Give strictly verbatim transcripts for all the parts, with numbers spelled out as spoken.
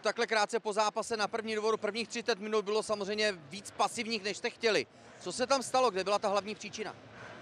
takhle krátce po zápase na první dvoru, prvních třicet minut bylo samozřejmě víc pasivních, než jste chtěli. Co se tam stalo, kde byla ta hlavní příčina?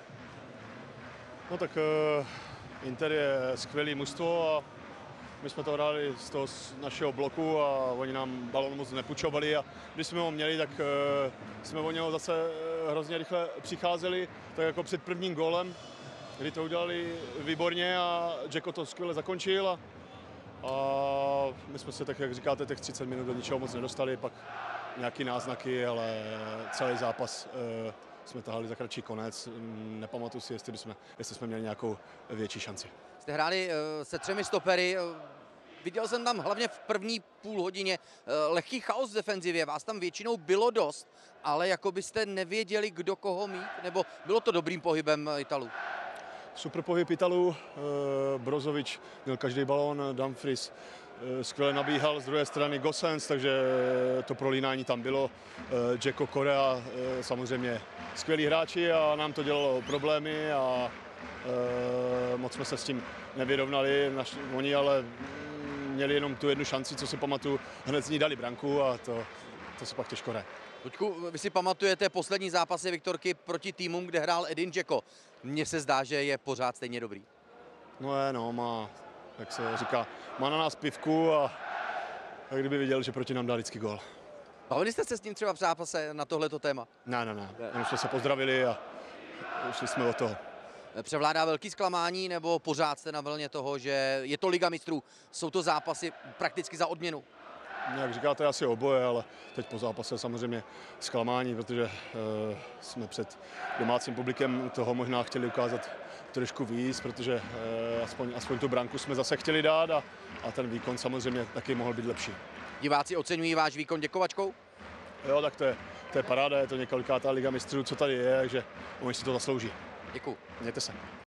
No tak uh, Inter je skvělý mužstvo a my jsme to hráli z toho z našeho bloku a oni nám balón moc nepůjčovali a když jsme ho měli, tak uh, jsme o něho zase hrozně rychle přicházeli, tak jako před prvním gólem, kdy to udělali výborně a Dzeko to skvěle zakončil a, a my jsme se, tak jak říkáte, těch třicet minut do ničeho moc nedostali, pak nějaký náznaky, ale celý zápas uh, jsme tahali za kratší konec. Nepamatuji si, jestli, bychom, jestli jsme měli nějakou větší šanci. Jste hráli uh, se třemi stopery. Uh, viděl jsem tam hlavně v první půl hodině uh, lehký chaos v defenzivě. Vás tam většinou bylo dost, ale jako byste nevěděli, kdo koho mít, nebo bylo to dobrým pohybem Italů? Super pohyb Italů. Uh, Brozovič měl každý balón, Dumfries skvěle nabíhal, z druhé strany Gosens, takže to prolínání tam bylo. Dzeko, Korea, samozřejmě skvělí hráči a nám to dělalo problémy a moc jsme se s tím nevyrovnali. Oni ale měli jenom tu jednu šanci, co si pamatuju, hned z ní dali branku a to, to se pak těžko hraje. Luďku, vy si pamatujete poslední zápasy Viktorky proti týmům, kde hrál Edin Dzeko. Mně se zdá, že je pořád stejně dobrý. No je, no, má, jak se říká, má na nás pivku a, a kdyby viděl, že proti nám dá vždycky gól. Bavili jste se s ním třeba v zápase na tohleto téma? Ne, ne, ne, jenom jsme se pozdravili a šli jsme od toho. Převládá velký zklamání, nebo pořád jste na vlně toho, že je to Liga mistrů, jsou to zápasy prakticky za odměnu? Jak říkáte, asi oboje, ale teď po zápase samozřejmě zklamání, protože uh, jsme před domácím publikem toho možná chtěli ukázat trošku víc, protože uh, aspoň, aspoň tu branku jsme zase chtěli dát a, a ten výkon samozřejmě taky mohl být lepší. Diváci oceňují váš výkon děkovačkou? Jo, tak to je, to je paráda, je to několikátá Liga mistrů, co tady je, takže oni si to zaslouží. Děkuju. Mějte se.